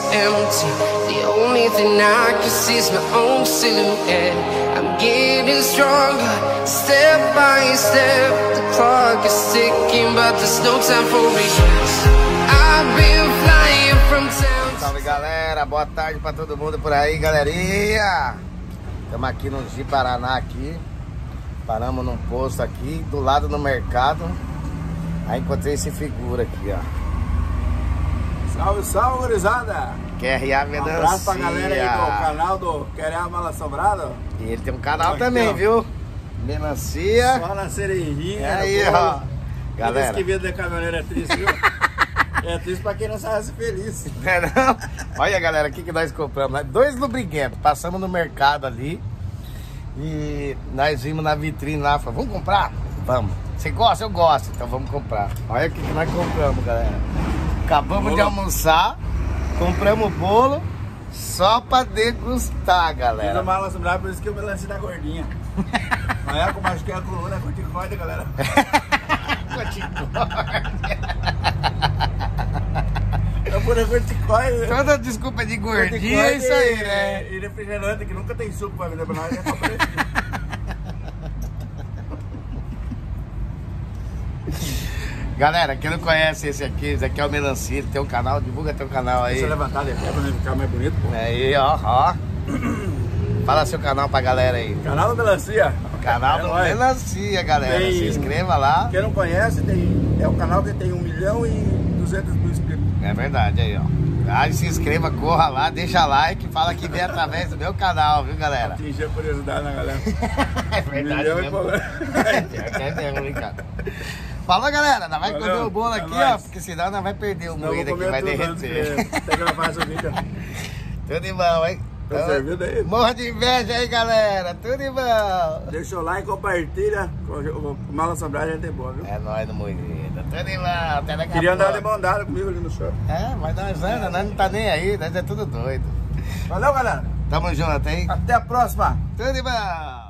empty. The only thing I can see is my own silhouette. I'm getting stronger, step by step. The clock is ticking, but there's no time for regrets. I've been flying from town. Salve galera, boa tarde pra todo mundo por aí, galerinha. Estamos aqui no Ji-Paraná aqui. Paramos num posto aqui, do lado do mercado. Aí encontrei esse figura aqui, ó. Salve, salve, gurizada! QRA Melancia. Um abraço pra galera aí do canal do QRA Mal Assombrado. E ele tem um canal aqui, também, ó. Viu? Melancia. Só na cerejinha. É aí, ó. Galera. Galera. Que vida da caminhoneira é triste, viu? É triste pra quem não sabe ser feliz. É não? Olha, galera, o que nós compramos? 2 lubricantes. Passamos no mercado ali. E nós vimos na vitrine lá. Falamos, vamos comprar? Vamos. Você gosta? Eu gosto. Então vamos comprar. Olha o que nós compramos, galera. Acabamos de almoçar. Compramos bolo. Só pra degustar, galera. Fiz o Mal Assombrado, por isso que eu Melancia da gordinha. Olha como acho que é a coluna, é corticóide, galera. É pura corticóide. Toda desculpa de gordinha é isso aí, né? E refrigerante, que nunca tem suco pra vender pra nós, é só preço. Galera, quem não conhece esse aqui é o Melancia, ele tem um canal, divulga teu canal aí. Deixa eu levantar de pé pra não ficar mais bonito, pô. Aí, ó. Fala seu canal pra galera aí. Canal do Melancia. Canal do nóis. Melancia, galera. Tem- Se inscreva lá. Quem não conhece, é um canal que tem 1.200.000 inscritos. É verdade, aí, ó. Aí se inscreva, corra lá, deixa like, fala que vem através do meu canal, viu, galera? Atingir a curiosidade na galera. É verdade Milhão e mesmo. pouco. É mesmo, hein, cara. Falou, galera, nós vai Valeu, comer o bolo é aqui, ó, nóis. porque senão nós vai perder o Não, vou moído aqui, comer vai tudo antes derreter. que tem que gravar esse vídeo. Tudo de bom, hein? Tá servido aí? Morra de inveja aí, galera. Tudo de bom. Deixa o like, compartilha. O Mal Assombrado é boa, viu? É nóis no moído. Tudo de bom. Até daqui a Queria andar pouco. de mão dada comigo ali no shopping. É, mas nós não tá nem aí, nós é tudo doido. Valeu, galera. Tamo junto, hein? Até a próxima. Tudo de bom.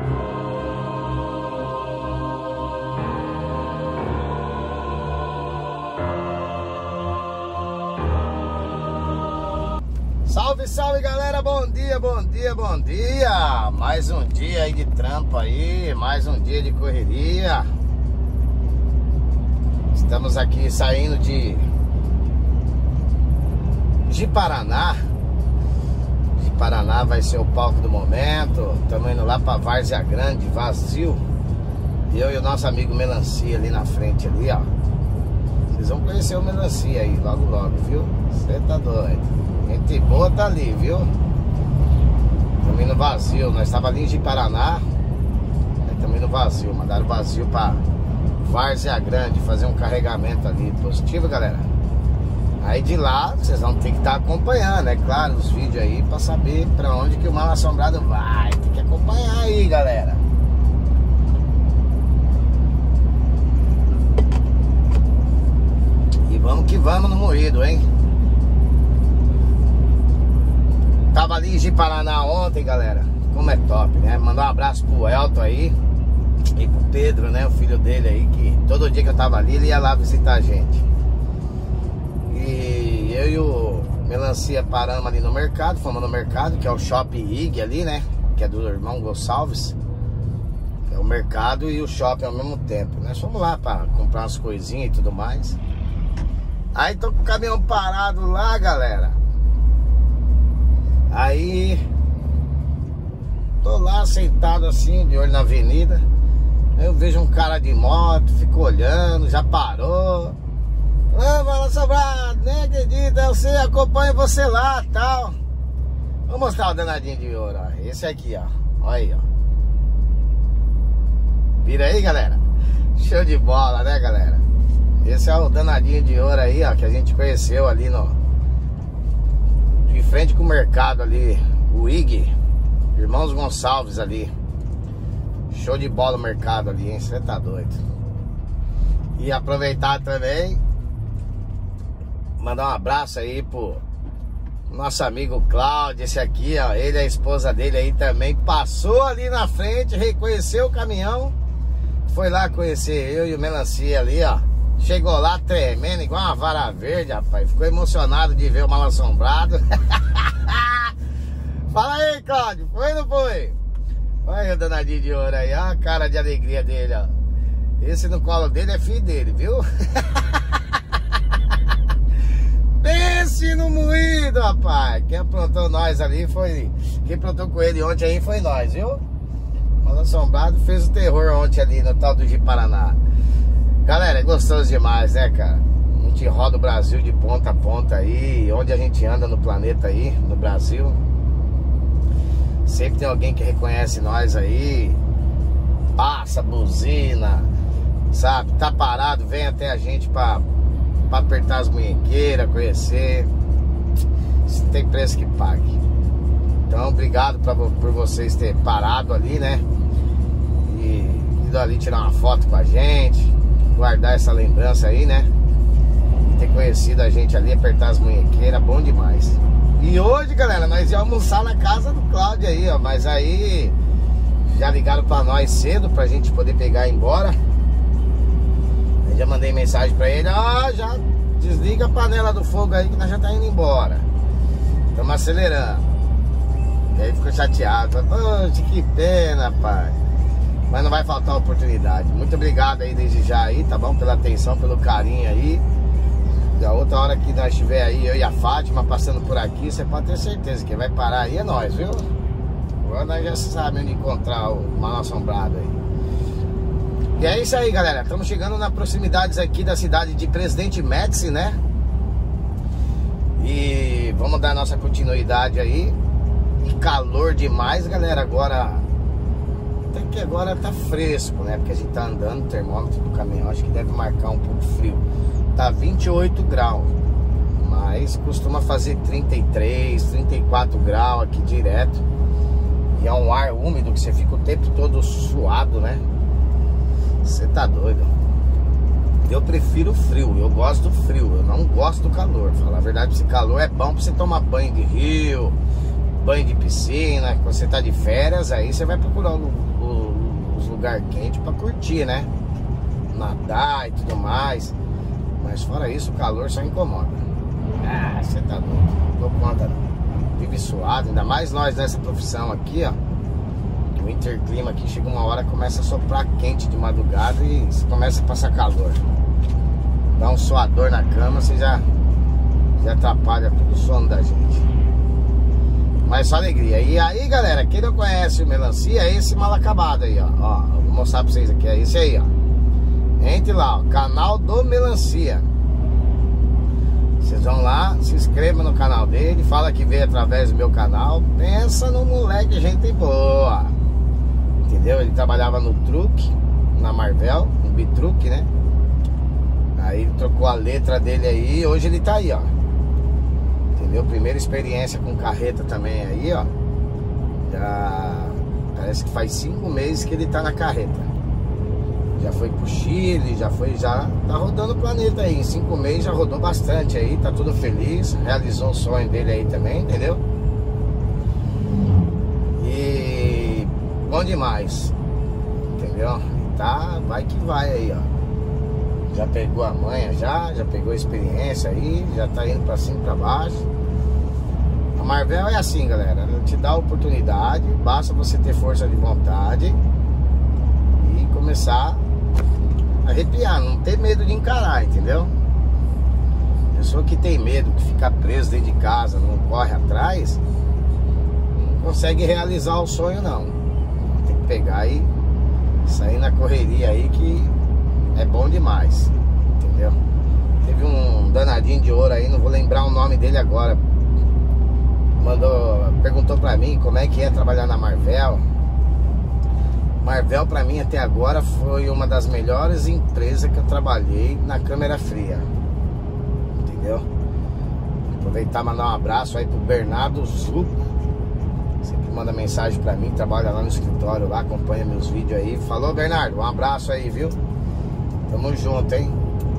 Salve, salve, galera, bom dia, bom dia, bom dia. Mais um dia aí de trampo aí, mais um dia de correria. Estamos aqui saindo de Ji-Paraná. Ji-Paraná vai ser o palco do momento. Estamos indo lá pra Várzea Grande, vazio. Eu e o nosso amigo Melancia ali na frente ali, ó. Vocês vão conhecer o Melancia aí, logo logo, viu? Você tá doido. Gente boa tá ali, viu? Estamos indo vazio. Nós estávamos ali em Ji-Paraná. Estamos indo vazio. Mandaram vazio pra Várzea Grande fazer um carregamento ali. Positivo, galera. Aí de lá vocês vão ter que estar acompanhando, é claro, os vídeos aí pra saber pra onde que o Mal Assombrado vai. Tem que acompanhar aí, galera. E vamos que vamos no moído, hein? Tava ali em Ji-Paraná ontem, galera. Como é top, né? Mandar um abraço pro Elton aí. E pro Pedro, né? O filho dele aí, que todo dia que eu tava ali, ele ia lá visitar a gente. E eu e o Melancia paramos ali no mercado. Fomos no mercado, que é o Shopping IG ali, né? Que é do irmão Gonçalves. É o mercado e o shopping ao mesmo tempo. Nós fomos lá pra comprar umas coisinhas e tudo mais. Aí tô com o caminhão parado lá, galera. Aí tô lá sentado assim, de olho na avenida. Aí eu vejo um cara de moto, fico olhando, já parou. Ah, Mal Assombrado, nem acredito, eu sei, acompanho você lá, tal. Vou mostrar o danadinho de ouro, ó. Esse aqui, ó. Olha aí, ó. Vira aí, galera. Show de bola, né, galera? Esse é o danadinho de ouro aí, ó, que a gente conheceu ali de frente com o mercado ali, o IG, Irmãos Gonçalves ali. Show de bola o mercado ali, hein? Você tá doido. E aproveitar também, mandar um abraço aí pro nosso amigo Cláudio, esse aqui, ó. Ele e a esposa dele aí também passou ali na frente, reconheceu o caminhão. Foi lá conhecer eu e o Melancia ali, ó. Chegou lá tremendo igual uma vara verde, rapaz. Ficou emocionado de ver o Mal-Assombrado. Fala aí, Cláudio. Foi ou não foi? Olha o danadinho de ouro aí. Olha a cara de alegria dele, ó. Esse no colo dele é filho dele, viu? Pense no moído, rapaz. Quem aprontou nós ali foi... Quem aprontou com ele ontem aí foi nós, viu? Mal-Assombrado fez o terror ontem ali no tal do Ji-Paraná. Galera, é gostoso demais, né, cara? A gente roda o Brasil de ponta a ponta aí. Onde a gente anda no planeta aí, no Brasil, sempre tem alguém que reconhece nós aí. Passa, buzina, sabe? Tá parado, vem até a gente pra apertar as munhequeiras, conhecer. Isso tem preço que pague. Então, obrigado por vocês terem parado ali, né? E ido ali tirar uma foto com a gente, guardar essa lembrança aí, né? E ter conhecido a gente ali, apertar as munhequeiras, bom demais. E hoje, galera, nós íamos almoçar na casa do Cláudio aí, ó. Mas aí já ligaram pra nós cedo pra gente poder pegar e ir embora. Eu já mandei mensagem pra ele, ó, já desliga a panela do fogo aí que nós já tá indo embora. Estamos acelerando. E aí ficou chateado. Poxa, que pena, pai. Mas não vai faltar oportunidade. Muito obrigado aí desde já aí, tá bom? Pela atenção, pelo carinho aí. Da outra hora que nós estiver aí, eu e a Fátima passando por aqui, você pode ter certeza que vai parar aí é nós, viu? Agora nós já sabemos onde encontrar o Mal-Assombrado aí. E é isso aí, galera. Estamos chegando nas proximidades aqui da cidade de Presidente Médici, né? E vamos dar nossa continuidade aí. E calor demais, galera. Agora, até que agora tá fresco, né? Porque a gente tá andando, o termômetro do caminhão acho que deve marcar um pouco frio. Tá 28 graus, mas costuma fazer 33, 34 graus aqui direto. E é um ar úmido que você fica o tempo todo suado, né? Você tá doido. Eu prefiro o frio, eu gosto do frio, eu não gosto do calor. Falar a verdade, esse calor é bom pra você tomar banho de rio, banho de piscina. Quando você tá de férias, aí você vai procurar os lugares quentes pra curtir, né? Nadar e tudo mais. Mas fora isso, o calor só incomoda. Ah, você tá doido, não dou conta não. Vive suado, ainda mais nós nessa profissão aqui, ó. Que o interclima aqui chega uma hora, começa a soprar quente de madrugada e você começa a passar calor. Dá um suador na cama, você já atrapalha todo o sono da gente. Mas só alegria. E aí, galera, quem não conhece o Melancia, é esse mal acabado aí, ó. Vou mostrar pra vocês aqui, é esse aí, ó. Entre lá, ó, canal do Melancia. Vocês vão lá, se inscrevam no canal dele, fala que veio através do meu canal. Pensa no moleque, gente boa. Entendeu? Ele trabalhava no truque, na Marvel, no bitruque, né? Aí ele trocou a letra dele aí e hoje ele tá aí, ó. Entendeu? Primeira experiência com carreta também aí, ó. Já parece que faz 5 meses que ele tá na carreta. Já foi pro Chile, já tá rodando o planeta aí. Em 5 meses já rodou bastante aí, tá tudo feliz. Realizou o sonho dele aí também, entendeu? E bom demais, entendeu? Tá, vai que vai aí, ó. Já pegou a manha, já pegou a experiência aí, já tá indo pra cima e pra baixo. A Marvel é assim, galera, ela te dá a oportunidade, basta você ter força de vontade e começar a arrepiar, não ter medo de encarar, entendeu? Pessoa que tem medo, que fica preso dentro de casa, não corre atrás, não consegue realizar o sonho não. Tem que pegar e sair na correria aí que é bom demais, entendeu? Teve um danadinho de ouro aí, não vou lembrar o nome dele agora, perguntou pra mim como é que é trabalhar na Marvel. Marvel pra mim até agora foi uma das melhores empresas que eu trabalhei na câmera fria, entendeu? Aproveitar e mandar um abraço aí pro Bernardo Zuco, sempre manda mensagem pra mim, trabalha lá no escritório lá, acompanha meus vídeos aí. Falou, Bernardo, um abraço aí, viu? Tamo junto, hein?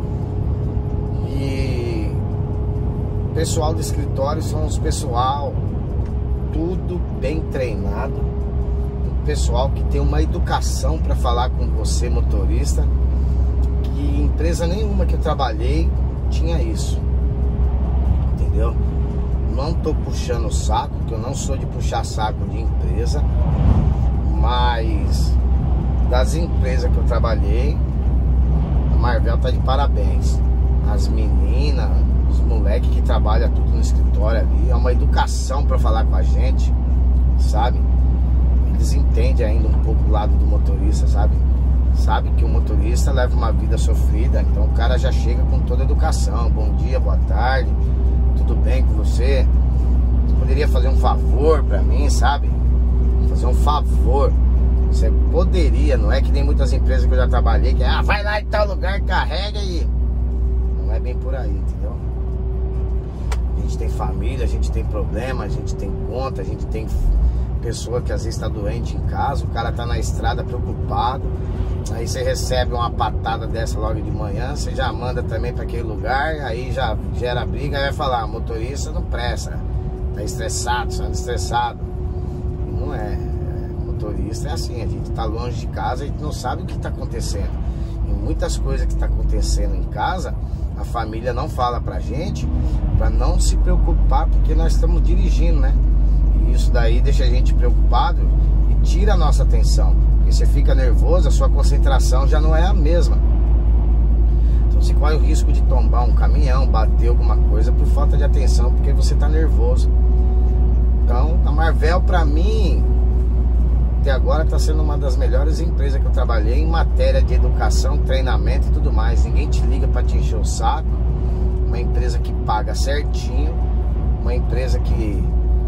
E pessoal do escritório são os pessoal tudo bem treinado, pessoal que tem uma educação para falar com você, motorista, que empresa nenhuma que eu trabalhei tinha isso. Entendeu? Não tô puxando o saco, que eu não sou de puxar saco de empresa, mas das empresas que eu trabalhei, a Marvel tá de parabéns. As meninas, os moleques que trabalham tudo no escritório ali, é uma educação para falar com a gente, sabe? Eles entendem ainda um pouco o lado do motorista, sabe? Sabe que o motorista leva uma vida sofrida, então o cara já chega com toda a educação. Bom dia, boa tarde, tudo bem com você? Você poderia fazer um favor pra mim, sabe? Fazer um favor. Você poderia, não é que nem muitas empresas que eu já trabalhei, que vai lá em tal lugar, carrega e... Não é bem por aí, entendeu? A gente tem família, a gente tem problema, a gente tem conta, a gente tem pessoa que às vezes está doente em casa, o cara tá na estrada preocupado, aí você recebe uma patada dessa logo de manhã, você já manda também para aquele lugar, aí já gera briga, aí vai falar, motorista não presta, tá estressado, sendo estressado. E não é, motorista é assim, a gente tá longe de casa, a gente não sabe o que tá acontecendo. E muitas coisas que tá acontecendo em casa, a família não fala pra gente, pra não se preocupar, porque nós estamos dirigindo, né? E isso daí deixa a gente preocupado e tira a nossa atenção. Porque você fica nervoso, a sua concentração já não é a mesma. Então você corre o risco de tombar um caminhão, bater alguma coisa por falta de atenção, porque você tá nervoso. Então a Marvel pra mim, até agora tá sendo uma das melhores empresas que eu trabalhei em matéria de educação, treinamento e tudo mais. Ninguém te liga pra te encher o saco. Uma empresa que paga certinho, uma empresa que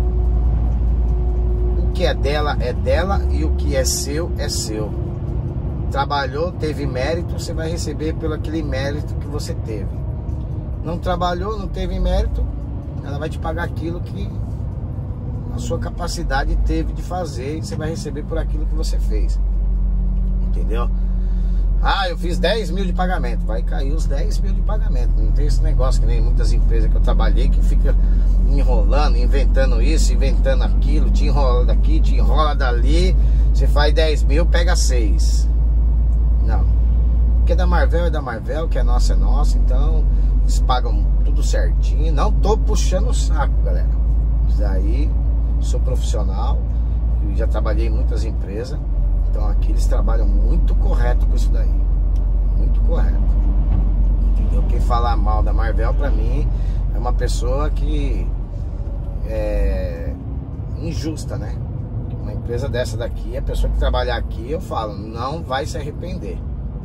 o que é dela e o que é seu é seu. Trabalhou, teve mérito, você vai receber pelo aquele mérito que você teve. Não trabalhou, não teve mérito, ela vai te pagar aquilo que a sua capacidade teve de fazer, e você vai receber por aquilo que você fez. Entendeu? Eu fiz 10 mil de pagamento, vai cair os 10 mil de pagamento. Não tem esse negócio que nem muitas empresas que eu trabalhei, que fica enrolando, inventando isso, inventando aquilo, te enrola daqui, te enrola dali. Você faz 10 mil, pega 6. Não. Porque da Marvel é da Marvel, que é nossa, então eles pagam tudo certinho. Não tô puxando o saco, galera. Isso daí, sou profissional, já trabalhei em muitas empresas. Então aqui eles trabalham muito correto com isso daí. Muito correto. Entendeu? Quem falar mal da Marvel pra mim é uma pessoa que é injusta, né? Uma empresa dessa daqui, a pessoa que trabalhar aqui, eu falo, não vai se arrepender.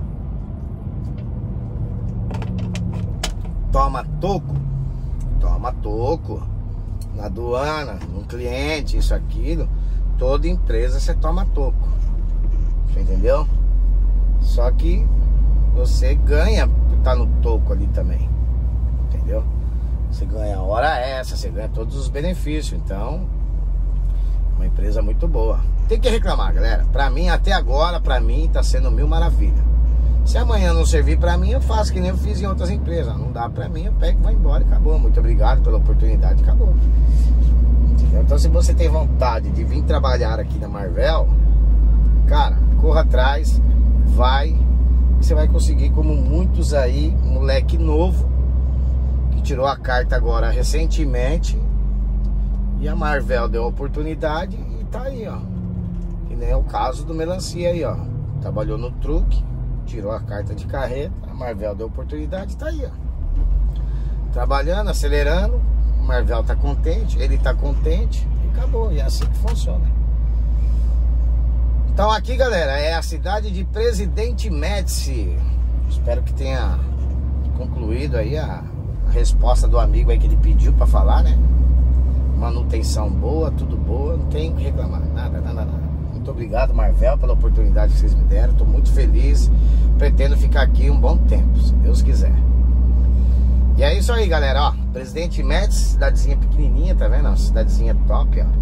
Toma toco? Toma toco. Na aduana, no cliente, isso, aquilo. Toda empresa você toma toco. Você entendeu? Só que você ganha por estar no toco ali também. Entendeu? Você ganha a hora extra, você ganha todos os benefícios. Então, uma empresa muito boa. Tem que reclamar, galera. Pra mim, até agora, pra mim, tá sendo mil maravilha. Se amanhã não servir pra mim, eu faço que nem eu fiz em outras empresas. Não dá pra mim, eu pego e vou embora e acabou. Muito obrigado pela oportunidade, acabou. Entendeu? Então, se você tem vontade de vir trabalhar aqui na Marvel, cara, corra atrás, vai, e você vai conseguir, como muitos aí, moleque novo, que tirou a carta agora recentemente, e a Marvel deu a oportunidade e tá aí, ó. Que nem é o caso do Melancia aí, ó. Trabalhou no truque, tirou a carta de carreta, a Marvel deu a oportunidade e tá aí, ó. Trabalhando, acelerando, a Marvel tá contente, ele tá contente, e acabou, e é assim que funciona. Então aqui, galera, é a cidade de Presidente Médici. Espero que tenha concluído aí a resposta do amigo aí que ele pediu pra falar, né? Manutenção boa, tudo boa, não tem o que reclamar, nada. Muito obrigado, Marvel, pela oportunidade que vocês me deram. Tô muito feliz, pretendo ficar aqui um bom tempo, se Deus quiser. E é isso aí, galera, ó. Presidente Médici, cidadezinha pequenininha, tá vendo? Cidadezinha top, ó.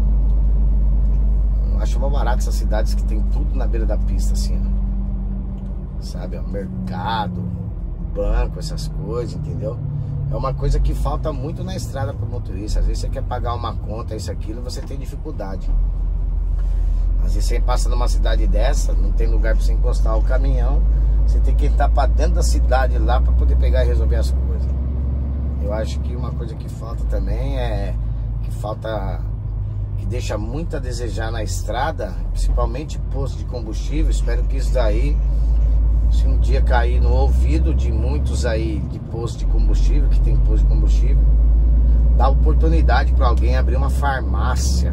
Acho mal barato essas cidades que tem tudo na beira da pista, assim, ó. Sabe, ó, mercado, banco, essas coisas, entendeu? É uma coisa que falta muito na estrada para o motorista. Às vezes você quer pagar uma conta, isso, aquilo, você tem dificuldade. Às vezes você passa numa cidade dessa, não tem lugar para você encostar o caminhão, Você tem que entrar pra dentro da cidade lá pra poder pegar e resolver as coisas. Eu acho que uma coisa que falta também que deixa muito a desejar na estrada, principalmente posto de combustível. Espero que isso daí, se um dia cair no ouvido de muitos aí de posto de combustível, que tem posto de combustível, dá oportunidade para alguém abrir uma farmácia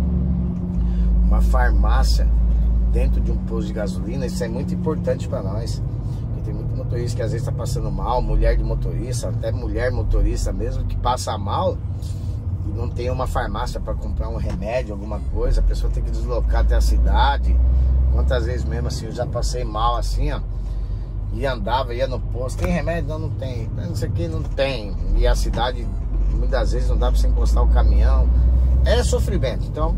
dentro de um posto de gasolina. Isso é muito importante para nós, porque tem muito motorista que às vezes está passando mal, mulher de motorista, até mulher motorista mesmo, que passa mal e não tem uma farmácia para comprar um remédio, alguma coisa. A pessoa tem que deslocar até a cidade. Quantas vezes mesmo assim eu já passei mal assim, ó, e andava, ia no posto, tem remédio? Não, não tem. Não sei o que, não tem. E a cidade muitas vezes não dá para você encostar o caminhão. É sofrimento. Então,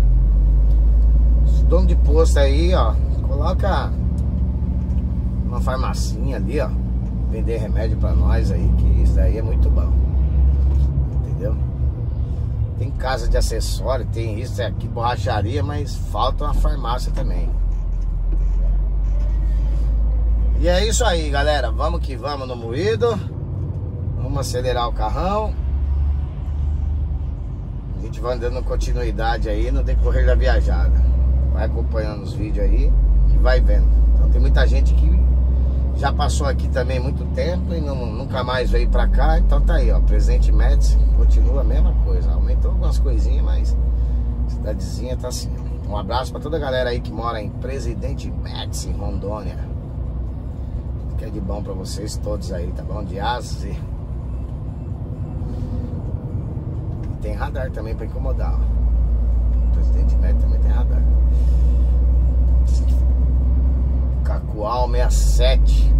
o dono de posto aí, ó, coloca uma farmacinha ali, ó, vender remédio para nós aí, que isso daí é muito bom. Entendeu? Tem casa de acessório, tem isso, tem aqui, borracharia, mas falta uma farmácia também. E é isso aí, galera. Vamos que vamos no moído. Vamos acelerar o carrão. A gente vai dando continuidade aí no decorrer da viajada. Vai acompanhando os vídeos aí e vai vendo. Então tem muita gente que já passou aqui também muito tempo e nunca mais veio pra cá. Então tá aí, ó, Presidente Médici continua a mesma coisa. Aumentou algumas coisinhas, mas a cidadezinha tá assim. Um abraço pra toda a galera aí que mora em Presidente Médici, Rondônia. Tudo que é de bom pra vocês todos aí, tá bom? De A a Z. E tem radar também pra incomodar, ó. Presidente Médici também tem radar. Cacoal 67.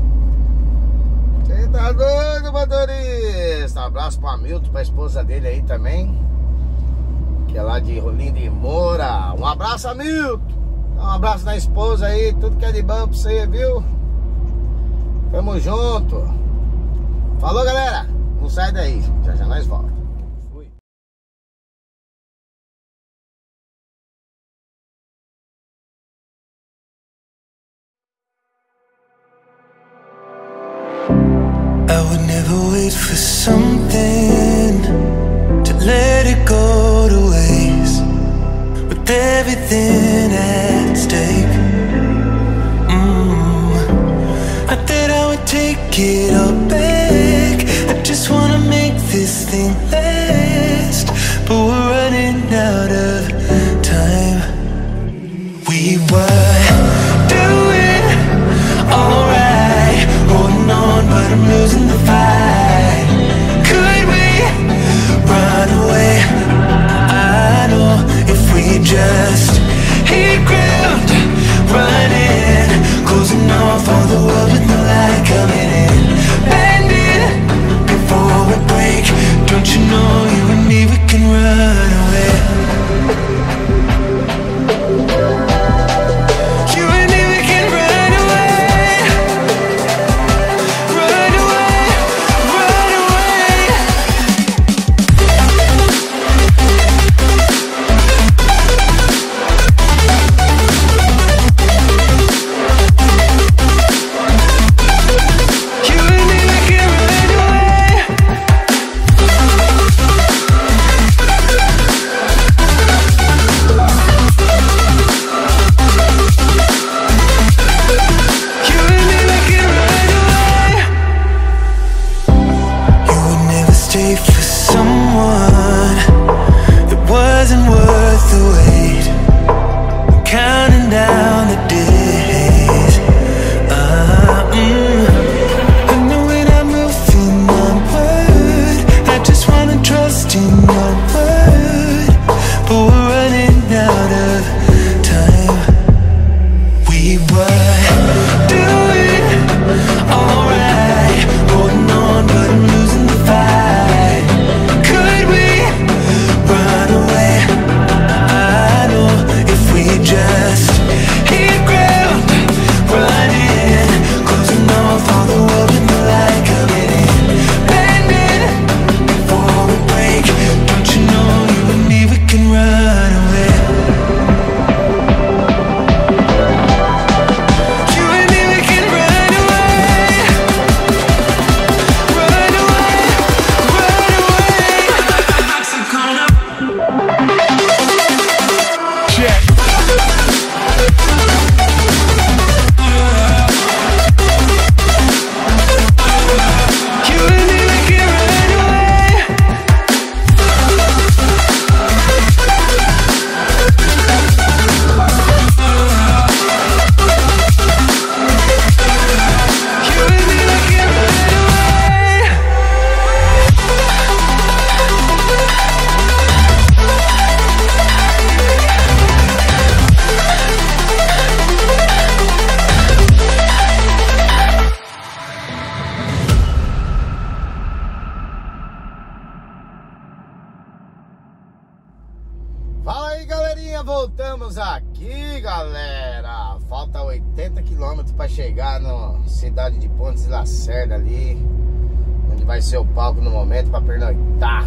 Você tá doido, motorista? Um abraço pro Hamilton, pra esposa dele aí também, que é lá de Rolim de Moura. Um abraço, Hamilton. Um abraço na esposa aí. Tudo que é de bom pra você, viu? Tamo junto. Falou, galera. Não sai daí. Já já nós voltamos. I would never wait for something to let it go to waste, with everything at stake. I thought I would take it all back. I just wanna make this thing last, but we're running out of time. We were doing alright, holding on, but I'm losing the fight. Could we run away? I know if we just hit ground, running, closing off all the world with no light coming in, bending before we break. Don't you know you and me, we can run away. aí, galera. Falta 80 km para chegar na cidade de Pontes de Lacerda ali, onde vai ser o palco no momento para pernoitar.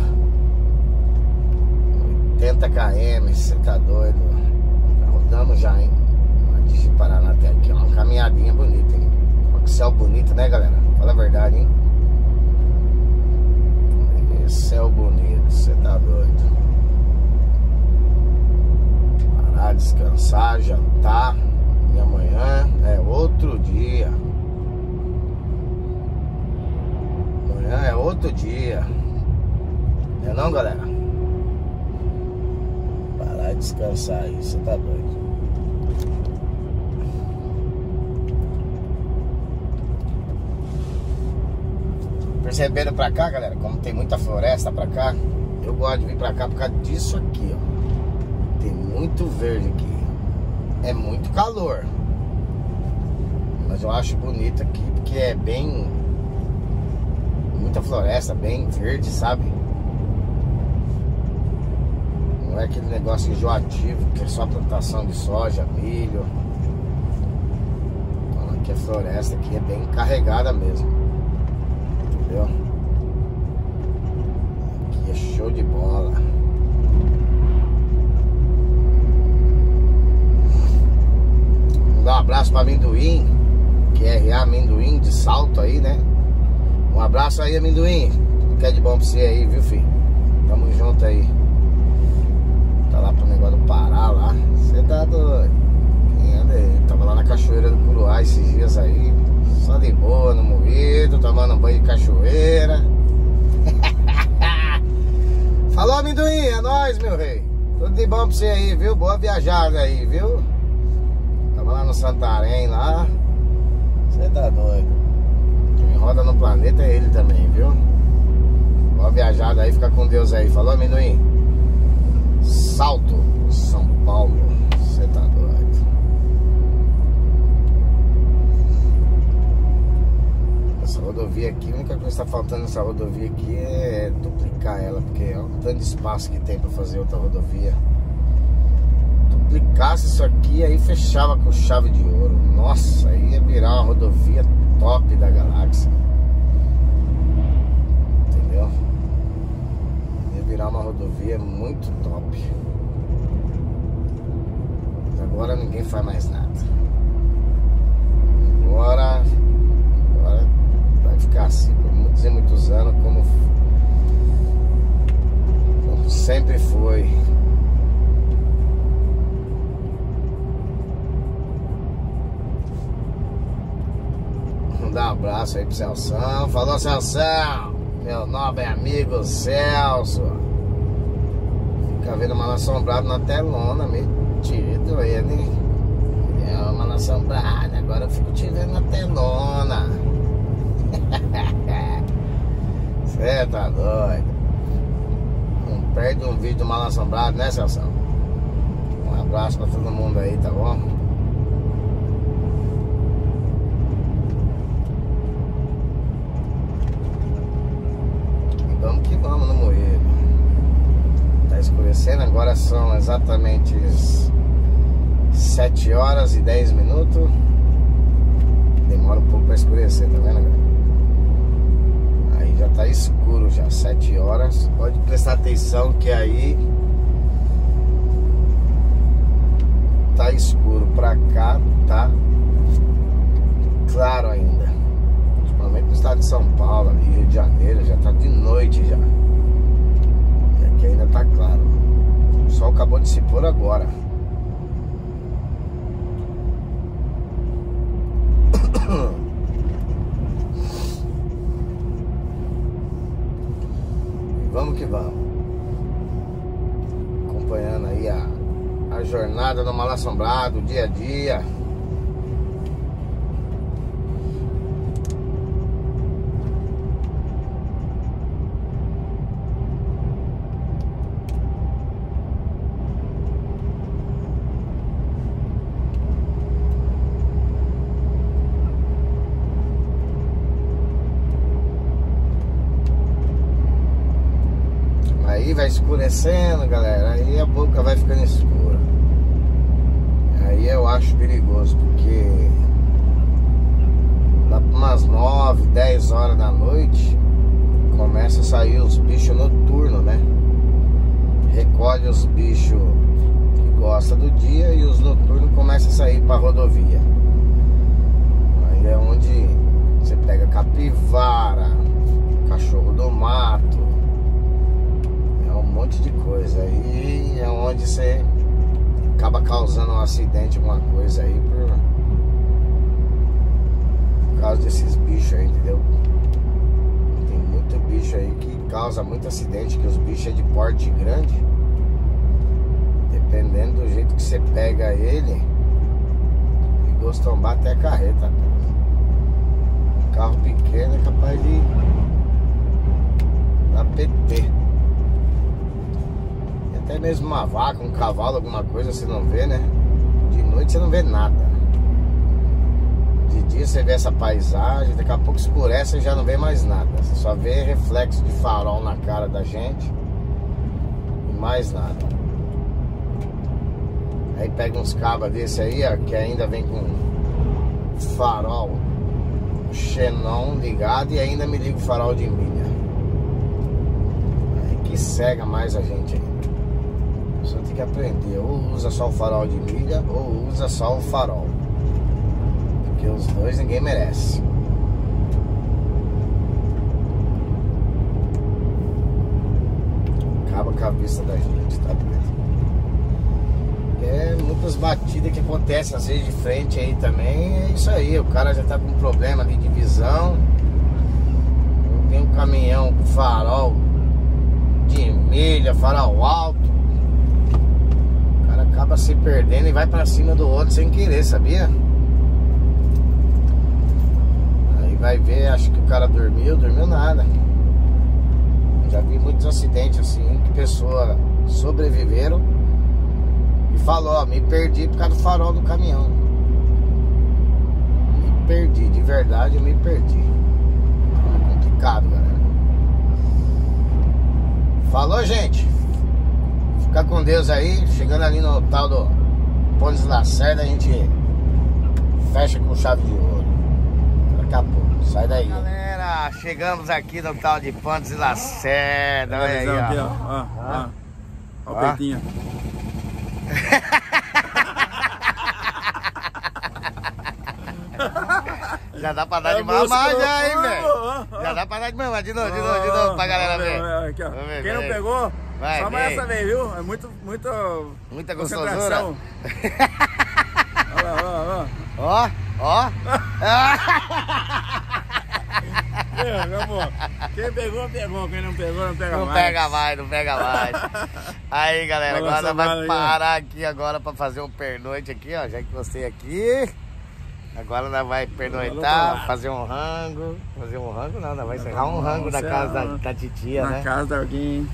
80 km, você tá doido? Já rodamos já, hein? Deixa eu parar até aqui, ó. Uma caminhadinha bonita, hein? Olha que céu bonito, né, galera? Fala a verdade, hein? Céu bonito, você tá doido? Parar, descansar, jantar. E amanhã é outro dia. Amanhã é outro dia. Não é não, galera? Parar e descansar aí, você tá doido? Perceberam pra cá, galera, como tem muita floresta pra cá? Eu gosto de vir pra cá por causa disso aqui, ó. Tem muito verde aqui. É muito calor. Mas eu acho bonito aqui porque é bem... muita floresta, bem verde, sabe? Não é aquele negócio enjoativo, que é só plantação de soja, milho. Então aqui a floresta aqui é bem carregada mesmo. Entendeu? Aqui é show de bola. Vou dar um abraço para Amendoim, que é Amendoim de Salto aí, né? Um abraço aí, Amendoim. Tudo que é de bom pra você aí, viu, filho? Tamo junto aí. Tá lá pro negócio do Pará lá. Você tá doido? Quem anda aí? Tava lá na Cachoeira do Curuá esses dias aí. Só de boa, no moído, tomando banho de cachoeira. Falou, Amendoim, é nóis, meu rei. Tudo de bom pra você aí, viu? Boa viajada aí, viu? Tava lá no Santarém, lá. Você tá doido. Quem roda no planeta é ele também, viu? Boa viajada aí, fica com Deus aí. Falou, Amendoim? Salto, São Paulo. Você tá doido. Essa rodovia aqui, a única coisa que tá faltando nessa rodovia aqui é duplicar ela, porque é um tanto de espaço que tem pra fazer outra rodovia. Duplicasse isso aqui, aí fechava com chave de ouro. Nossa, aí ia virar uma rodovia top da galáxia. Entendeu? Ia virar uma rodovia muito top. Mas agora ninguém faz mais nada. Agora vai ficar assim por muitos e muitos anos, como sempre foi. Vamos dar um abraço aí pro Celção. Falou, Celção, meu nobre amigo Celso. Fica vendo Mal Assombrado na telona, metido ele. É uma Mal Assombrado, agora eu fico te vendo na telona. Cê tá doido. Não perde um vídeo do Mal Assombrado, né, Celso? Um abraço pra todo mundo aí, tá bom? E vamos que vamos no moído. Tá escurecendo, agora são exatamente 7 horas e 10 minutos. Demora um pouco pra escurecer, tá vendo, galera? Aí já tá escuro já, 7 horas. Pode prestar atenção que aí tá escuro. Pra cá tá claro ainda. Principalmente no estado de São Paulo, ali, Rio de Janeiro, já tá de noite já. E aqui ainda tá claro. O sol acabou de se pôr agora. Vamos que vamos. Acompanhando aí a jornada do Mal Assombrado, dia a dia. Aí vai escurecendo, galera. Aí a boca vai ficando escura. acho perigoso, porque lá por umas 9, 10 horas da noite começa a sair os bichos noturnos, né? Recolhe os bichos que gostam do dia e os noturnos começam a sair pra rodovia. Aí é onde você pega capivara, cachorro do mato, é um monte de coisa. Aí é onde você acaba causando um acidente, alguma coisa aí por causa desses bichos aí, entendeu? Tem muito bicho aí que causa muito acidente, que os bichos é de porte grande. Dependendo do jeito que você pega ele, perigoso tombar até a carreta. Carro pequeno é capaz de dar PT. E até mesmo uma vaca, um cavalo, alguma coisa você não vê, né? De noite você não vê nada. De dia você vê essa paisagem, daqui a pouco escurece e já não vê mais nada. Você só vê reflexo de farol na cara da gente e mais nada. Aí pega uns cabos desse aí, ó, que ainda vem com farol xenon ligado e ainda me liga o farol de milha. Aí que cega mais a gente ainda. A pessoa tem que aprender, ou usa só o farol de milha ou usa só o farol, porque os dois ninguém merece. Acaba com a vista da gente, tá doido? É muitas batidas que acontecem às vezes de frente aí também. É isso aí, o cara já tá com um problema ali de visão. Tem um caminhão com farol de milha, farol alto. O cara acaba se perdendo e vai pra cima do outro sem querer, sabia? Aí vai ver, acho que o cara dormiu nada. Já vi muitos acidentes assim, que pessoas sobreviveram e falou, ó, me perdi por causa do farol do caminhão. Me perdi, de verdade eu me perdi. É complicado, galera. Falou, gente. Fica com Deus aí. Chegando ali no tal do Pontes Lacerda, a gente fecha com chave de ouro. Daqui a pouco, sai daí. Galera, chegamos aqui no tal de Pontes Lacerda. Olha aí, ó. Ó o peitinho. Já dá pra dar de mamar já, hein, velho? Já dá pra dar de mamar. De novo, pra galera ver. Aqui, ó. Quem não pegou, vai, só mais essa vez, viu? É muita gostosura. Olha lá, ó. Meu amor, quem pegou, pegou. Quem não pegou, não pega mais. Não pega mais. Aí, galera, agora vai parar aqui agora pra fazer um pernoite aqui, ó. Já encostei aqui. Agora nós vai pernoitar, fazer um rango. Fazer um rango não, nós vai encerrar um rango na casa da titia, né? Na casa de alguém.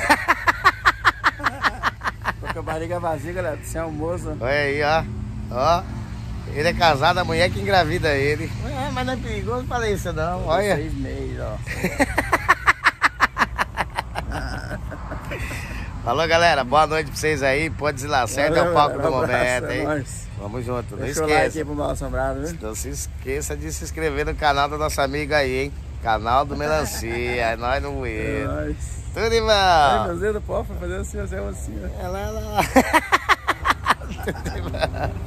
Tô com a barriga vazia, galera, sem almoço. Olha aí, ó. Ele é casado, a mulher que engravida ele. Mas não é perigoso falar isso não, olha. 6 meses, ó. Falou, galera, boa noite pra vocês aí. Pode ir lá, certo? É o palco do momento, hein? Nós. Vamos junto, não Deixa esqueça. o like aí pro Mal Assombrado, viu? Não se esqueça de se inscrever no canal do nosso amigo aí, hein? Canal do Melancia, é nóis no bueiro. Nós. Tudo de bom. Ai, meu dedo, pô, foi fazer assim, ó. É lá. Tudo de bom.